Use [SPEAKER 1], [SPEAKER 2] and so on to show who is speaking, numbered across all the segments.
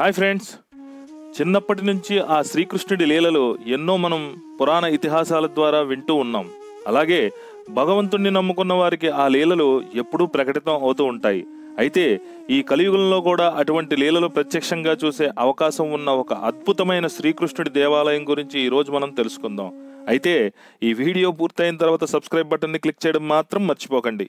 [SPEAKER 1] Hi friends, చిన్నప్పటి నుంచి ఆ శ్రీకృష్ణుడి లీలలు ఎన్నో మనం పురాణ ఇతిహాసాల ద్వారా వింటూ ఉన్నాం. అలాగే భగవంతుణ్ణి నమ్ముకున్న వారికి ఆ లీలలు ఎప్పుడూ ప్రకటితం అవుతూ ఉంటాయి. అయితే ఈ కలియుగంలో కూడా అటువంటి లీలలు ప్రత్యక్షంగా చూసే అవకాశం ఉన్న ఒక అద్భుతమైన శ్రీకృష్ణుడి దేవాలయం గురించి ఈరోజు మనం తెలుసుకుందాం. అయితే ఈ వీడియో పూర్తయిన తర్వాత సబ్స్క్రైబ్ బటన్ని క్లిక్ చేయడం మాత్రం మర్చిపోకండి.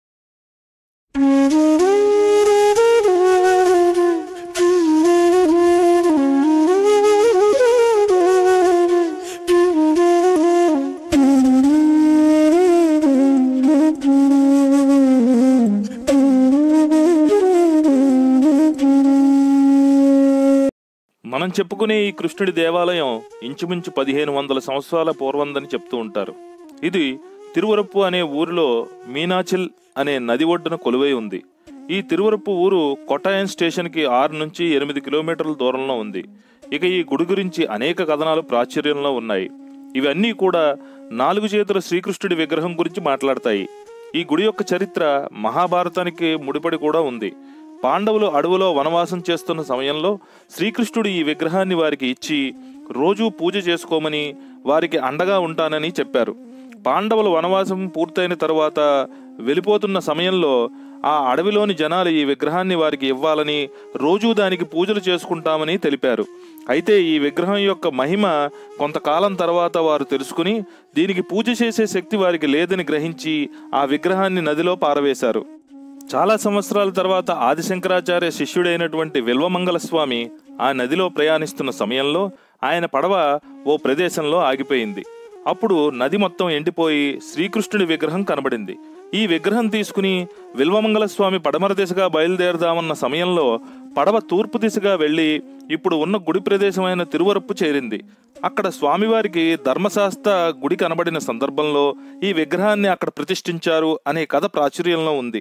[SPEAKER 1] మనం చెప్పుకునే ఈ కృష్ణుడి దేవాలయం ఇంచుమించు 1500 సంవత్సరాల పూర్వందని చెప్తూ ఉంటారు. ఇది తిరువరప్పు అనే ఊరిలో మీనాచిల్ అనే నది ఒడ్డున కొలువై ఉంది. ఈ తిరువరప్పు ఊరు కొట్టాయం స్టేషన్కి 6 నుంచి 8 కిలోమీటర్ల దూరంలో ఉంది. ఇక ఈ గుడి గురించి అనేక కథనాలు ప్రాచుర్యంలో ఉన్నాయి. ఇవన్నీ కూడా 4 చేతుల శ్రీకృష్ణుడి విగ్రహం గురించి మాట్లాడతాయి. ఈ గుడి యొక్క చరిత్ర మహాభారతానికి ముడిపడి కూడా ఉంది. పాండవులు అడవులో వనవాసం చేస్తున్న సమయంలో శ్రీకృష్ణుడు ఈ విగ్రహాన్ని వారికి ఇచ్చి రోజూ పూజ చేసుకోమని, వారికి అండగా ఉంటానని చెప్పారు. పాండవుల వనవాసం పూర్తయిన తరువాత వెళ్ళిపోతున్న సమయంలో ఆ అడవిలోని జనాలు ఈ విగ్రహాన్ని వారికి ఇవ్వాలని, రోజూ దానికి పూజలు చేసుకుంటామని తెలిపారు. అయితే ఈ విగ్రహం యొక్క మహిమ కొంతకాలం తర్వాత వారు తెలుసుకుని దీనికి పూజ చేసే శక్తి వారికి లేదని గ్రహించి ఆ విగ్రహాన్ని నదిలో పారవేశారు. చాలా సంవత్సరాల తర్వాత ఆదిశంకరాచార్య శిష్యుడైనటువంటి విల్వమంగళ స్వామి ఆ నదిలో ప్రయాణిస్తున్న సమయంలో ఆయన పడవ ఓ ప్రదేశంలో ఆగిపోయింది. అప్పుడు నది మొత్తం ఎండిపోయి శ్రీకృష్ణుడి విగ్రహం కనబడింది. ఈ విగ్రహం తీసుకుని విల్వమంగళ స్వామి పడమర దిశగా బయలుదేరదామన్న సమయంలో పడవ తూర్పు దిశగా వెళ్ళి ఇప్పుడు ఉన్న గుడి ప్రదేశమైన తిరువరప్పు చేరింది. అక్కడ స్వామివారికి ధర్మశాస్త్ర గుడి కనబడిన సందర్భంలో ఈ విగ్రహాన్ని అక్కడ ప్రతిష్ఠించారు అనే కథ ప్రాచుర్యంలో ఉంది.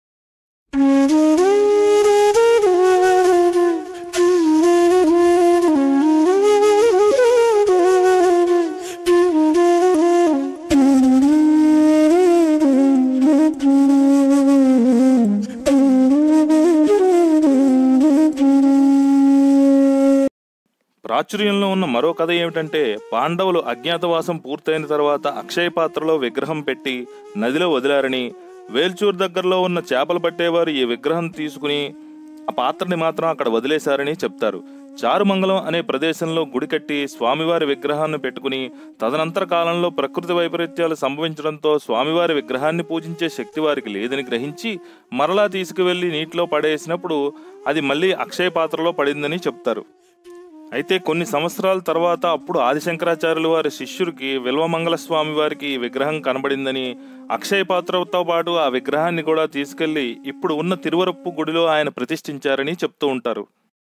[SPEAKER 1] ప్రాచుర్యంలో ఉన్న మరో కథ ఏమిటంటే, పాండవులు అజ్ఞాతవాసం పూర్తయిన తర్వాత అక్షయ పాత్రలో విగ్రహం పెట్టి నదిలో వదిలారని, వేల్చూర్ దగ్గరలో ఉన్న చేపలు పట్టేవారు ఈ విగ్రహం తీసుకుని ఆ పాత్రని మాత్రం అక్కడ వదిలేశారని చెప్తారు. చారుమంగళం అనే ప్రదేశంలో గుడి కట్టి స్వామివారి విగ్రహాన్ని పెట్టుకుని తదనంతర కాలంలో ప్రకృతి వైపరీత్యాలు సంభవించడంతో స్వామివారి విగ్రహాన్ని పూజించే శక్తి వారికి లేదని గ్రహించి మరలా తీసుకువెళ్లి నీటిలో పడేసినప్పుడు అది మళ్ళీ అక్షయ పాత్రలో పడిందని చెప్తారు. అయితే కొన్ని సంవత్సరాల తర్వాత అప్పుడు ఆదిశంకరాచార్యుల వారి శిష్యుడికి విల్వమంగళ స్వామి వారికి ఈ విగ్రహం కనబడిందని, అక్షయ పాత్రతో పాటు ఆ విగ్రహాన్ని కూడా తీసుకెళ్లి ఇప్పుడు ఉన్న తిరువరప్పు గుడిలో ఆయన ప్రతిష్ఠించారని చెప్తూ ఉంటారు.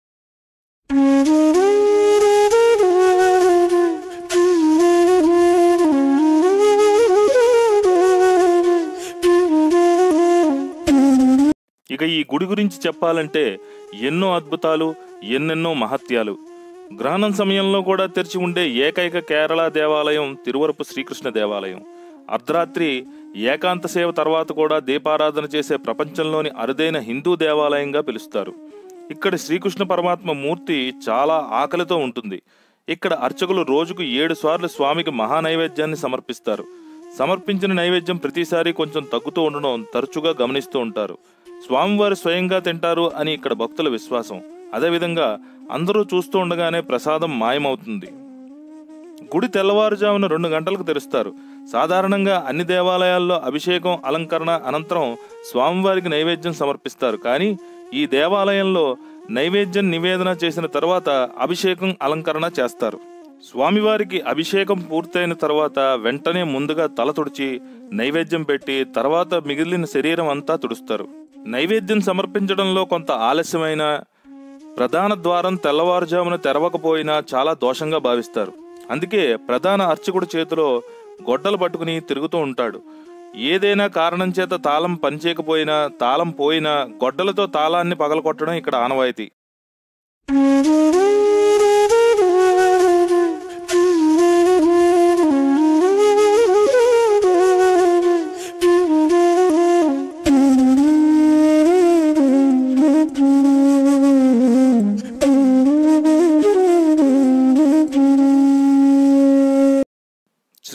[SPEAKER 1] ఇక ఈ గుడి గురించి చెప్పాలంటే ఎన్నో అద్భుతాలు, ఎన్నెన్నో మహత్యాలు. గ్రహణం సమయంలో కూడా తెరిచి ఉండే ఏకైక కేరళ దేవాలయం తిరువరప్పు శ్రీకృష్ణ దేవాలయం. అర్ధరాత్రి ఏకాంత సేవ తర్వాత కూడా దీపారాధన చేసే ప్రపంచంలోని అరుదైన హిందూ దేవాలయంగా పిలుస్తారు. ఇక్కడ శ్రీకృష్ణ పరమాత్మ మూర్తి చాలా ఆకలితో ఉంటుంది. ఇక్కడ అర్చకులు రోజుకు 7 సార్లు స్వామికి మహానైవేద్యాన్ని సమర్పిస్తారు. సమర్పించిన నైవేద్యం ప్రతిసారి కొంచెం తగ్గుతూ ఉండడం తరచుగా గమనిస్తూ ఉంటారు. స్వామివారు స్వయంగా తింటారు అని ఇక్కడ భక్తుల విశ్వాసం. అదేవిధంగా అందరూ చూస్తూ ఉండగానే ప్రసాదం మాయమవుతుంది. గుడి తెల్లవారుజామున 2 గంటలకు తెరుస్తారు. సాధారణంగా అన్ని దేవాలయాల్లో అభిషేకం, అలంకరణ అనంతరం స్వామివారికి నైవేద్యం సమర్పిస్తారు. కానీ ఈ దేవాలయంలో నైవేద్యం నివేదన చేసిన తర్వాత అభిషేకం, అలంకరణ చేస్తారు. స్వామివారికి అభిషేకం పూర్తయిన తర్వాత వెంటనే ముందుగా తల తుడిచి నైవేద్యం పెట్టి తర్వాత మిగిలిన శరీరం అంతా తుడుస్తారు. నైవేద్యం సమర్పించడంలో కొంత ఆలస్యమైన ప్రధాన ద్వారం తెల్లవారుజామున తెరవకపోయినా చాలా దోషంగా భావిస్తారు. అందుకే ప్రధాన అర్చకుడు చేతిలో గొడ్డలు పట్టుకుని తిరుగుతూ ఉంటాడు. ఏదైనా కారణం చేత తాళం పనిచేయకపోయినా, తాళం పోయినా గొడ్డలతో తాళాన్ని పగలగొట్టడం ఇక్కడ ఆనవాయితీ.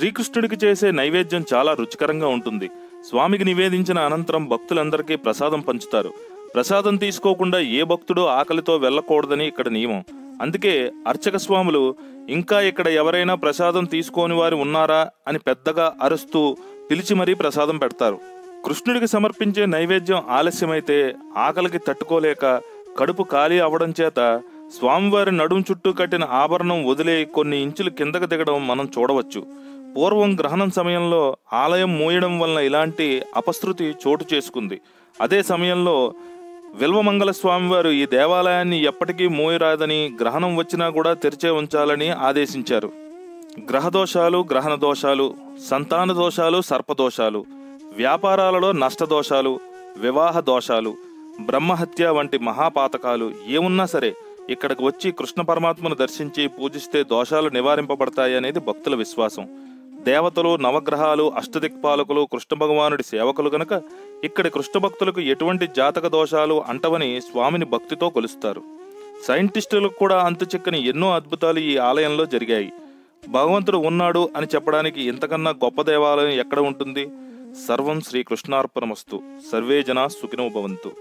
[SPEAKER 1] శ్రీకృష్ణుడికి చేసే నైవేద్యం చాలా రుచికరంగా ఉంటుంది. స్వామికి నివేదించిన అనంతరం భక్తులందరికీ ప్రసాదం పంచుతారు. ప్రసాదం తీసుకోకుండా ఏ భక్తుడు ఆకలితో వెళ్ళకూడదని ఇక్కడ నియమం. అందుకే అర్చక స్వాములు ఇంకా ఇక్కడ ఎవరైనా ప్రసాదం తీసుకోని వారు ఉన్నారా అని పెద్దగా అరుస్తూ పిలిచి మరీ ప్రసాదం పెడతారు. కృష్ణుడికి సమర్పించే నైవేద్యం ఆలస్యమైతే ఆకలికి తట్టుకోలేక కడుపు ఖాళీ అవడం చేత స్వామివారి నడుం చుట్టూ కట్టిన ఆభరణం వదిలే కొన్ని ఇంచులు కిందకు దిగడం మనం చూడవచ్చు. పూర్వం గ్రహణం సమయంలో ఆలయం మూయడం వలన ఇలాంటి అపశృతి చోటు చేసుకుంది. అదే సమయంలో విల్వమంగళ స్వామివారు ఈ దేవాలయాన్ని ఎప్పటికీ మూయరాదని, గ్రహణం వచ్చినా కూడా తెరిచే ఉంచాలని ఆదేశించారు. గ్రహదోషాలు, గ్రహణ దోషాలు, సంతాన దోషాలు, సర్పదోషాలు, వ్యాపారాలలో నష్టదోషాలు, వివాహ దోషాలు, బ్రహ్మహత్య వంటి మహాపాతకాలు ఏమున్నా సరే ఇక్కడికి వచ్చి కృష్ణ పరమాత్మను దర్శించి పూజిస్తే దోషాలు నివారింపబడతాయి అనేది భక్తుల విశ్వాసం. దేవతలు, నవగ్రహాలు, అష్టదిక్పాలకులు కృష్ణ భగవానుడి సేవకులు గనక ఇక్కడి కృష్ణ భక్తులకు ఎటువంటి జాతక దోషాలు అంటవని స్వామిని భక్తితో కొలుస్తారు. సైంటిస్టులకు కూడా అంతుచిక్కని ఎన్నో అద్భుతాలు ఈ ఆలయంలో జరిగాయి. భగవంతుడు ఉన్నాడు అని చెప్పడానికి ఇంతకన్నా గొప్ప దేవాలయం ఎక్కడ ఉంటుంది? సర్వం శ్రీకృష్ణార్పణమస్తు. సర్వే జనా సుఖినో భవంతు.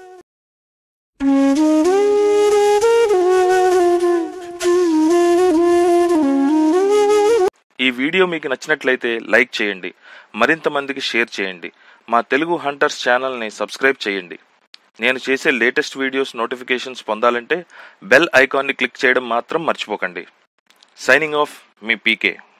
[SPEAKER 1] ఈ వీడియో మీకు నచ్చినట్లయితే లైక్ చేయండి, మరింత మందికి షేర్ చేయండి. మా తెలుగు హంటర్స్ ఛానల్ని సబ్స్క్రైబ్ చేయండి. నేను చేసే లేటెస్ట్ వీడియోస్ నోటిఫికేషన్స్ పొందాలంటే బెల్ ఐకాన్ని క్లిక్ చేయడం మాత్రం మర్చిపోకండి. సైనింగ్ ఆఫ్, మీ పీకే.